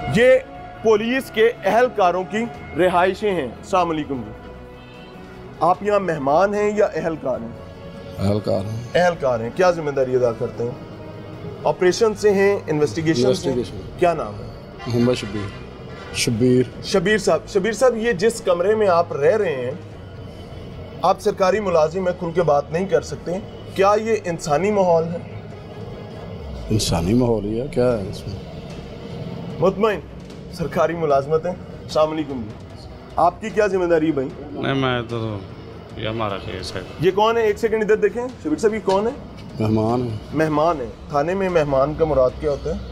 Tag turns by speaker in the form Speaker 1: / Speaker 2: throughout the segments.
Speaker 1: ये पुलिस के अहलकारों की रिहाइशें हैं। अस्सलाम वालेकुम जी, आप यहाँ मेहमान हैं या अहलकार हैं? अहलकार हैं। अहलकार हैं। क्या जिम्मेदारी अदा करते हैं? ऑपरेशन से हैं, इन्वेस्टिगेशन से? क्या नाम है?
Speaker 2: मोहम्मद शबीर। शबीर साहब, ये जिस कमरे में आप रह रहे हैं, आप सरकारी मुलाजिम हैं, खुल के बात नहीं कर सकते, क्या ये इंसानी माहौल है?
Speaker 3: इंसानी माहौल ही है, क्या है इसमें?
Speaker 1: मुतमईन सरकारी मुलाजमत है। अस्सलाम वालेकुम जी, आपकी क्या जिम्मेदारी है भाई?
Speaker 4: नहीं, मैं तो ये हमारा केस है।
Speaker 1: ये कौन है? एक सेकंड इधर देखें शबीर साहब, ये कौन है?
Speaker 3: मेहमान है।
Speaker 1: मेहमान है। थाने में मेहमान का मुराद क्या होता है?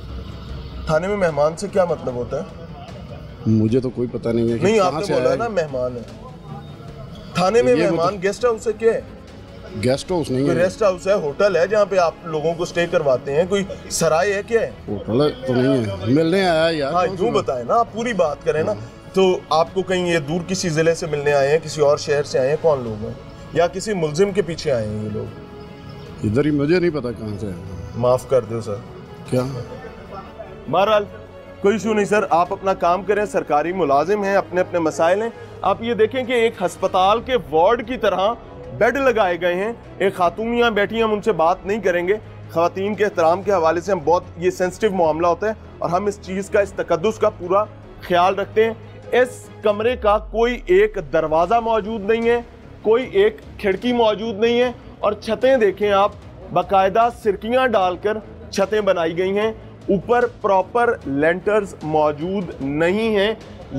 Speaker 1: थाने में मेहमान से क्या मतलब होता है?
Speaker 3: मुझे तो कोई पता नहीं है।
Speaker 1: नहीं, आपने बोला ना मेहमान है। थाने में मेहमान गेस्ट हाउस है क्या है?
Speaker 3: गेस्ट हाउस नहीं है,
Speaker 1: रेस्ट हाउस है, होटल है जहाँ पे आप लोगों को स्टे करवाते हैं, कोई सराय है क्या है?
Speaker 3: होटल तो नहीं है, मिलने आया यार।
Speaker 1: हाँ, यूँ बताएं ना, आप पूरी बात करें ना। तो आपको कहीं ये दूर किसी जिले से मिलने आए हैं, किसी और शहर से आए हैं, कौन लोग हैं? या किसी मुलजिम के पीछे आए हैं ये लोग?
Speaker 3: इधर ही, मुझे नहीं पता कहाँ से है।
Speaker 1: माफ कर दो सर।
Speaker 3: क्या?
Speaker 1: बहरहाल कोई इशू नहीं सर, आप अपना काम करें, सरकारी मुलाजिम हैं, अपने अपने मसाइल हैं। आप ये देखें कि एक अस्पताल के वार्ड की तरह बेड लगाए गए हैं, एक खातून यहाँ बैठी हैं, हम उनसे बात नहीं करेंगे। ख़वातीन के एहतराम के हवाले से हम बहुत, ये सेंसिटिव मामला होता है और हम इस चीज़ का, इस तकद्दुस का पूरा ख्याल रखते हैं। इस कमरे का कोई एक दरवाज़ा मौजूद नहीं है, कोई एक खिड़की मौजूद नहीं है और छतें देखें आप, बाकायदा सिरकियाँ डालकर छतें बनाई गई हैं, ऊपर प्रॉपर लेंटर्स मौजूद नहीं हैं,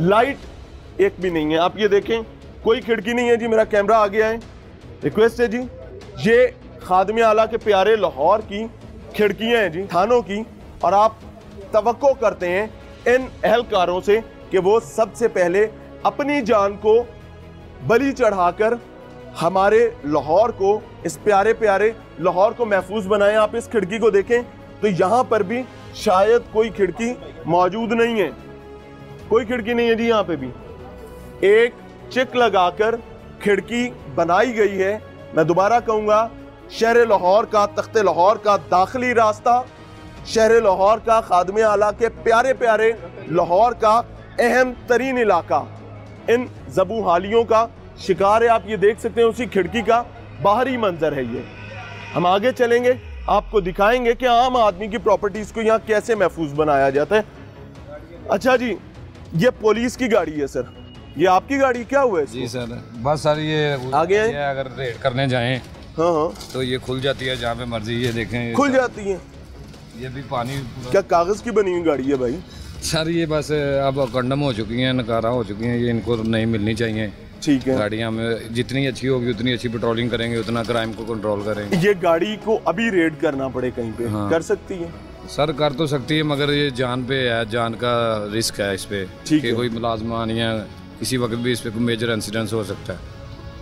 Speaker 1: लाइट एक भी नहीं है। आप ये देखें, कोई खिड़की नहीं है जी। मेरा कैमरा आ गया है, रिक्वेस्ट है जी, ये खादमे आला के प्यारे लाहौर की खिड़कियां हैं जी, थानों की, और आप तवक्को करते हैं इन अहलकारों से कि वो सबसे पहले अपनी जान को बलि चढ़ाकर हमारे लाहौर को, इस प्यारे प्यारे लाहौर को महफूज बनाएं। आप इस खिड़की को देखें तो यहाँ पर भी शायद कोई खिड़की मौजूद नहीं है, कोई खिड़की नहीं है जी। यहाँ पे भी एक चिक लगाकर खिड़की बनाई गई है। मैं दोबारा कहूँगा, शहर लाहौर का, तख्ते लाहौर का दाखिली रास्ता, शहर लाहौर का, खादमे आला के प्यारे प्यारे लाहौर का अहम तरीन इलाका इन ज़बू हालियों का शिकार है। आप ये देख सकते हैं, उसी खिड़की का बाहरी मंजर है ये। हम आगे चलेंगे, आपको दिखाएंगे कि आम आदमी की प्रॉपर्टीज़ को यहाँ कैसे महफूज बनाया जाता है। अच्छा जी, ये पुलिस की गाड़ी है सर, ये आपकी गाड़ी? क्या हुआ है इसको?
Speaker 4: जी सर, बस सर ये
Speaker 1: आगे है,
Speaker 4: अगर रेड करने जाएं
Speaker 1: हाँ
Speaker 4: तो ये खुल जाती है जहाँ पे मर्जी। ये देखें,
Speaker 1: खुल जाती है।
Speaker 4: ये भी पानी
Speaker 1: क्या कागज की बनी हुई गाड़ी है भाई?
Speaker 4: सर ये बस अब कंडम हो चुकी हैं, नकारा हो चुकी हैं, ये इनको नहीं मिलनी चाहिए।
Speaker 1: ठीक है,
Speaker 4: गाड़ियाँ में जितनी अच्छी होगी उतनी अच्छी पेट्रोलिंग करेंगे, उतना क्राइम को कंट्रोल करेंगे।
Speaker 1: ये गाड़ी को अभी रेड करना पड़े कहीं पे,
Speaker 4: हाँ।
Speaker 1: कर सकती है
Speaker 4: सर? कर तो सकती है, मगर ये जान पे है, जान का रिस्क है इस पे कि कोई मुलाजमान या किसी वक्त भी इस पे कोई मेजर इंसिडेंस हो सकता है,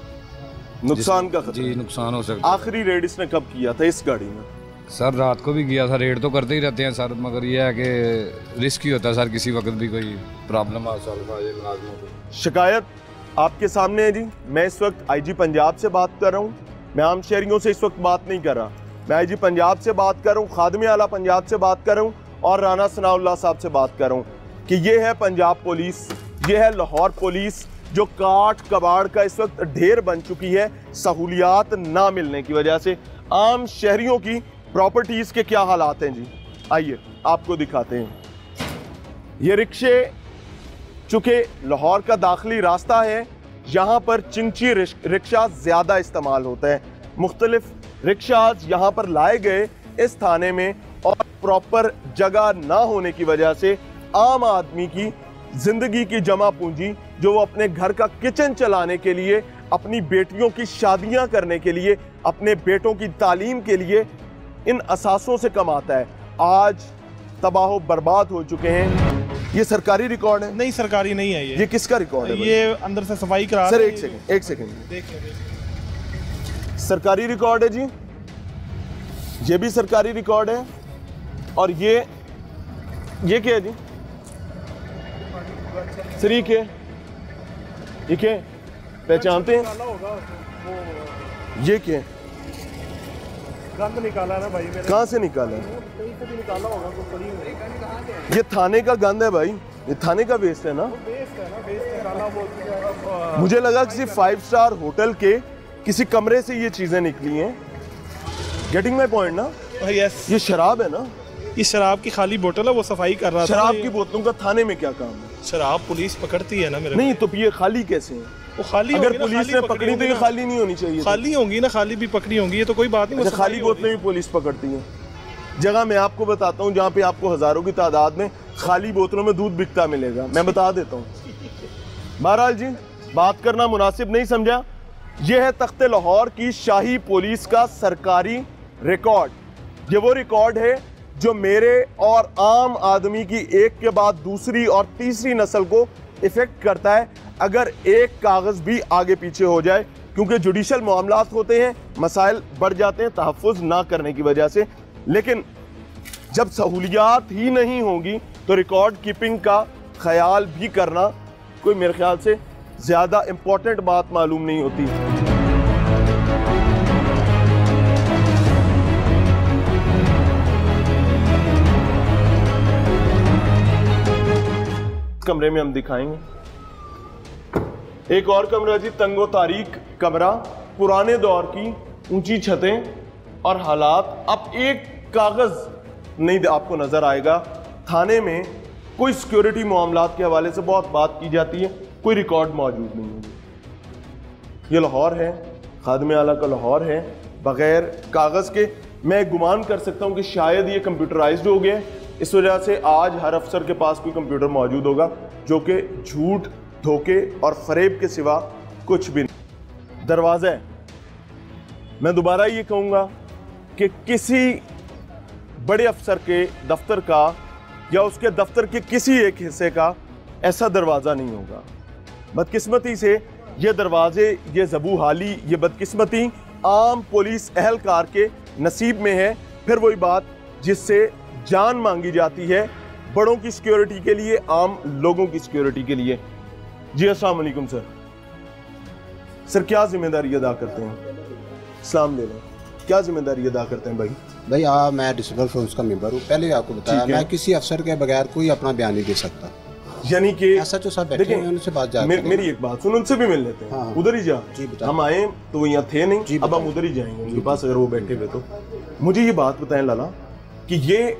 Speaker 1: नुकसान का खतरा।
Speaker 4: जी, नुकसान हो सकता है।
Speaker 1: आखिरी रेड इसने कब किया था इस गाड़ी में?
Speaker 4: सर रात को भी किया था। रेड तो करते ही रहते हैं सर, मगर ये है कि रिस्क ही होता है सर, किसी वक्त भी कोई प्रॉब्लम आ सकता है।
Speaker 1: शिकायत आपके सामने है जी। मैं इस वक्त आईजी पंजाब से बात कर रहा हूँ, मैं आम शहरियों से इस वक्त बात नहीं कर रहा, मैं आईजी पंजाब से बात कर रहा हूँ, खादमे आला पंजाब से बात कर रहा हूँ और राना सनाउल्लाह साहब से बात कर रहा हूँ कि ये है पंजाब पुलिस, ये है लाहौर पुलिस, जो काट कबाड़ का इस वक्त ढेर बन चुकी है सहूलियात ना मिलने की वजह से। आम शहरियों की प्रॉपर्टीज़ के क्या हालात हैं जी, आइए आपको दिखाते हैं। ये रिक्शे, चूँकि लाहौर का दाखिली रास्ता है, यहाँ पर चिंची रिक्शा ज़्यादा इस्तेमाल होता है। मुख्तलिफ रिक्शाज यहाँ पर लाए गए इस थाने में और प्रॉपर जगह ना होने की वजह से आम आदमी की ज़िंदगी की जमा पूंजी, जो वो अपने घर का किचन चलाने के लिए, अपनी बेटियों की शादियाँ करने के लिए, अपने बेटों की तालीम के लिए इन असासों से कमाता है, आज तबाह बर्बाद हो चुके हैं। ये सरकारी रिकॉर्ड है?
Speaker 5: नहीं, सरकारी नहीं है
Speaker 1: ये किसका रिकॉर्ड है?
Speaker 5: ये अंदर से सफाई करा
Speaker 1: सर, एक सेकंड, सरकारी रिकॉर्ड है जी, ये भी सरकारी रिकॉर्ड है। और ये क्या है जी सर? ये क्या है, पहचानते हैं? ये क्या है?
Speaker 5: गंद निकाला ना भाई मेरे,
Speaker 1: कहाँ से निकाला है?
Speaker 5: कहीं से भी निकाला होगा तो पड़ी हुई।
Speaker 1: ये थाने का गंद है भाई, ये थाने का वेस्ट है ना।
Speaker 5: वेस्ट है ना, वेस्ट निकाला वो।
Speaker 1: मुझे लगा किसी 5 स्टार होटल के किसी कमरे से ये चीजें निकली हैं। गेटिंग माई पॉइंट ना?
Speaker 5: यस,
Speaker 1: ये शराब है ना?
Speaker 5: ये शराब की खाली बोतल है, वो सफाई कर रहा था।
Speaker 1: शराब की बोतलों का थाने में क्या काम है?
Speaker 5: शराब पुलिस पकड़ती है ना मेरे।
Speaker 1: नहीं तो ये खाली कैसे है?
Speaker 5: वो खाली
Speaker 1: अगर
Speaker 5: होगी ना,
Speaker 1: पुलिस
Speaker 5: खाली
Speaker 1: ने
Speaker 5: पकड़ी
Speaker 1: पकड़ी तो ये
Speaker 5: होगी
Speaker 1: खाली नहीं होनी चाहिए।
Speaker 5: खाली होंगी ना, खाली भी पकड़ी होंगी, ये तो कोई बात नहीं।
Speaker 1: अच्छा, खाली बोतलें भी पुलिस पकड़ती है। जगह मैं आपको बताता हूँ जहाँ पे आपको हजारों की तादाद में खाली बोतलों में दूध बिकता मिलेगा, मैं बता देता हूँ। बहरहाल जी, बात करना मुनासिब नहीं समझा। यह है तख्ते लाहौर की शाही पुलिस का सरकारी रिकॉर्ड। ये वो रिकॉर्ड है जो मेरे और आम आदमी की एक के बाद दूसरी और तीसरी नस्ल को इफेक्ट करता है अगर एक कागज भी आगे पीछे हो जाए, क्योंकि जुडिशल मामलात होते हैं, मसाइल बढ़ जाते हैं तहफ़्फ़ुज़ ना करने की वजह से। लेकिन जब सहूलियात ही नहीं होगी तो रिकॉर्ड कीपिंग का ख्याल भी करना कोई मेरे ख्याल से ज़्यादा इम्पोर्टेंट बात मालूम नहीं होती। कमरे में हम दिखाएंगे एक और कमरा जी, तंगो तारीक कमरा, पुराने दौर की ऊंची छतें और हालात। अब एक कागज नहीं आपको नजर आएगा। थाने में कोई सिक्योरिटी मामलात के हवाले से बहुत बात की जाती है, कोई रिकॉर्ड मौजूद नहीं है। ये लाहौर है, खादमे आला का लाहौर है, बगैर कागज के। मैं गुमान कर सकता हूँ कि शायद ये कंप्यूटराइज्ड हो गया, इस वजह से आज हर अफसर के पास कोई कंप्यूटर मौजूद होगा जो कि झूठ, धोखे और फरेब के सिवा कुछ भी नहीं। दरवाज़ा है। मैं दोबारा ये कहूँगा कि किसी बड़े अफसर के दफ्तर का या उसके दफ्तर के किसी एक हिस्से का ऐसा दरवाज़ा नहीं होगा। बदकिस्मती से ये दरवाजे, ये ज़बूहाली, ये बदकिस्मती आम पुलिस अहलकार के नसीब में है। फिर वही बात जिससे जान मांगी जाती है, बड़ों की सिक्योरिटी के लिए, आम लोगों की सिक्योरिटी के लिए। जी अस्सलाम वालेकुम सर। सर क्या जिम्मेदारी अदा करते हैं? सलाम ले लें। क्या जिम्मेदारी अदा करते हैं भाई?
Speaker 3: भाई मैं डिसिप्लिन फोर्स का मेंबर हूँ। पहले आपको बताया, मैं किसी अफसर के बगैर कोई अपना बयान नहीं दे सकता।
Speaker 1: यानी कि
Speaker 3: ऐसा जो सब बैठे हैं उनसे बात जाए।
Speaker 1: मेरी एक बात सुन, उनसे भी मिल लेते हैं।
Speaker 3: हाँ।
Speaker 1: उधर ही जा। हम आए तो वो यहाँ थे नहीं, अब हम उधर ही जाएंगे उनके पास अगर वो बैठे हुए। तो मुझे ये बात बताएं लाला कि ये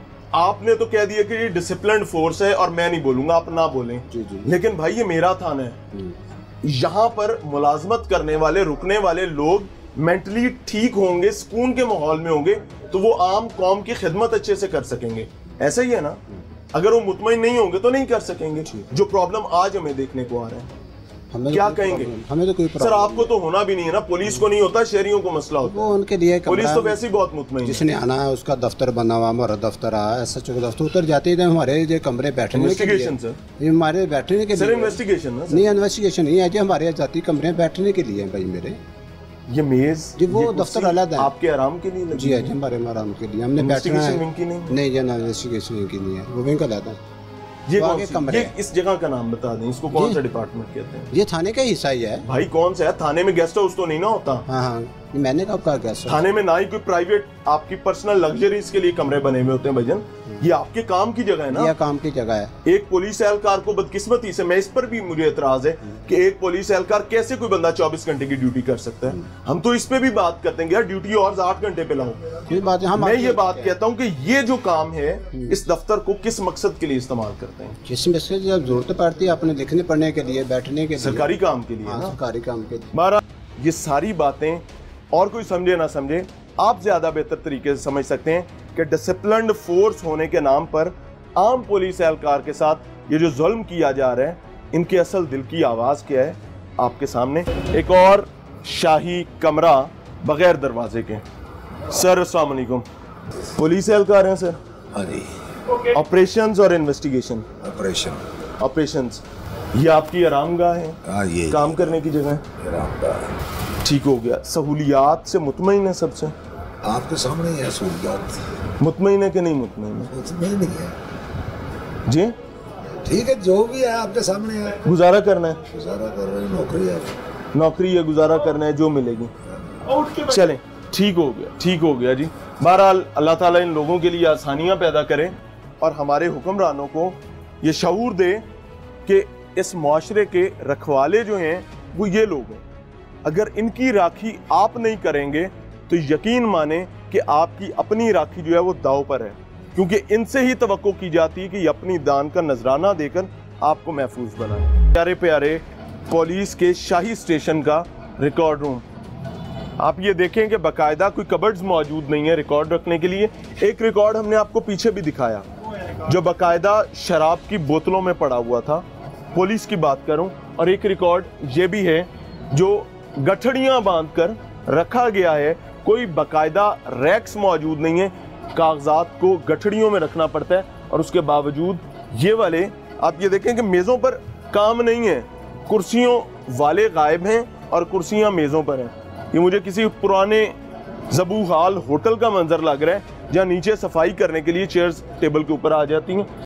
Speaker 1: आपने तो कह दिया कि ये डिसिप्लिन्ड फोर्स है और मैं नहीं बोलूंगा, आप ना बोलें। लेकिन भाई ये मेरा थाना है, यहाँ पर मुलाजमत करने वाले, रुकने वाले लोग मेंटली ठीक होंगे, सुकून के माहौल में होंगे तो वो आम कौम की खिदमत अच्छे से कर सकेंगे। ऐसा ही है ना? अगर वो मुतमईन नहीं होंगे तो नहीं कर सकेंगे। जो प्रॉब्लम आज हमें देखने को आ रहा है, क्या कहेंगे?
Speaker 3: हमें तो कोई
Speaker 1: सर आपको तो होना भी नहीं है ना, पुलिस को नहीं होता, शहरियों को मसला होता है।
Speaker 3: वो उनके लिए
Speaker 1: पुलिस तो वैसे ही बहुत मुतमईन है।
Speaker 3: जिसने आना है उसका दफ्तर बना हुआ, हमारा दफ्तर आया, SHO का दफ्तर, उतर जाते हैं हमारे जो कमरे बैठने के लिए।
Speaker 1: सर
Speaker 3: ये हमारे बैठने के लिए
Speaker 1: सर इन्वेस्टिगेशन ना?
Speaker 3: नहीं, इन्वेस्टिगेशन नहीं है जी, हमारे जाती कमरे बैठने के लिए भाई मेरे।
Speaker 1: ये मेज
Speaker 3: जी वो दफ्तर अलग है,
Speaker 1: आपके आराम के लिए
Speaker 3: जी है जी, हमारे आराम के लिए हमने बैठना है।
Speaker 1: विंग की नहीं?
Speaker 3: नहीं ये इन्वेस्टिगेशन विंग की नहीं है, वो विंग का अलग है।
Speaker 1: ये कौन सी, ये इस जगह का नाम बता दें, इसको कौन सा डिपार्टमेंट कहते हैं?
Speaker 3: ये थाने का हिस्सा ही है भाई।
Speaker 1: कौन सा है? थाने में गेस्ट हाउस तो नहीं ना होता?
Speaker 3: हाँ हाँ, मैंने कब कहा गेस्ट हाउस?
Speaker 1: थाने में ना ही कोई प्राइवेट आपकी पर्सनल लग्जरीज के लिए कमरे बने हुए होते हैं भजन। ये आपके काम की जगह है ना?
Speaker 3: ये काम की जगह है।
Speaker 1: एक पुलिस एहलकार को बदकिस्मती से, मैं इस पर भी मुझे एतराज है कि एक पुलिस एहलकार कैसे कोई बंदा 24 घंटे की ड्यूटी कर सकता है। हम तो इस पे भी बात करते हैं यार, ड्यूटी और 8 घंटे पे लाओ।
Speaker 3: कोई बात है,
Speaker 1: मैं ये बात कहता हूँ कि ये जो काम है इस दफ्तर को किस मकसद के लिए इस्तेमाल करते हैं?
Speaker 3: जिस मकसद जब जरूरत पड़ती है अपने लिखने पढ़ने के लिए, बैठने के लिए,
Speaker 1: सरकारी काम के लिए।
Speaker 3: सरकारी काम के लिए।
Speaker 1: हमारा ये सारी बातें और कोई समझे ना समझे, आप ज्यादा बेहतर तरीके से समझ सकते हैं कि डिसिप्लिन्ड फोर्स होने के नाम पर आम पुलिस एहलकार के साथ ये जो जुल्म किया जा रहा है, इनके असल दिल की आवाज़ क्या है आपके सामने। एक और शाही कमरा बगैर दरवाजे के। सर अस्सलाम वालेकुम। पुलिस एहलकार हैं सर?
Speaker 6: हाँ जी।
Speaker 1: ऑपरेशंस और इन्वेस्टिगेशन? ऑपरेशंस। ये आपकी आरामगाह है?
Speaker 6: हाँ, ये
Speaker 1: काम करने की जगह है?
Speaker 6: आरामगाह।
Speaker 1: ठीक हो गया। सहूलियात से मुतमईन है सबसे?
Speaker 6: आपके सामने है सहूलियात।
Speaker 1: मुतमईन है कि नहीं मुतमईन है?
Speaker 6: मुतमईन नहीं है
Speaker 1: जी।
Speaker 6: ठीक है, जो भी है आपके सामने है।
Speaker 1: गुजारा करना है?
Speaker 6: गुजारा कर रहे, नौकरी है।
Speaker 1: नौकरी है, गुजारा करना है, जो मिलेगी। चलें ठीक हो गया जी। बहरहाल अल्लाह ताला इन लोगों के लिए आसानियां पैदा करे और हमारे हुक्मरानों को ये शऊर दे कि इस मुआशरे के रखवाले जो हैं वो ये लोग हैं। अगर इनकी राखी आप नहीं करेंगे तो यकीन माने कि आपकी अपनी राखी जो है वो दाव पर है, क्योंकि इनसे ही तवक्को की जाती है कि ये अपनी दान का नजराना देकर आपको महफूज बनाए। प्यारे प्यारे पुलिस के शाही स्टेशन का रिकॉर्ड रूम, आप ये देखें कि बाकायदा कोई कबर्ड्स मौजूद नहीं है रिकॉर्ड रखने के लिए। एक रिकॉर्ड हमने आपको पीछे भी दिखाया जो बाकायदा शराब की बोतलों में पड़ा हुआ था, पुलिस की बात करूं, और एक रिकॉर्ड ये भी है जो गठड़ियां बांधकर रखा गया है, कोई बाकायदा रैक्स मौजूद नहीं है, कागजात को गठड़ियों में रखना पड़ता है। और उसके बावजूद ये वाले आप ये देखें कि मेज़ों पर काम नहीं है, कुर्सियों वाले गायब हैं और कुर्सियां मेज़ों पर हैं। ये मुझे किसी पुराने ज़बू हाल होटल का मंजर लग रहा है जहाँ नीचे सफाई करने के लिए चेयर्स टेबल के ऊपर आ जाती हैं।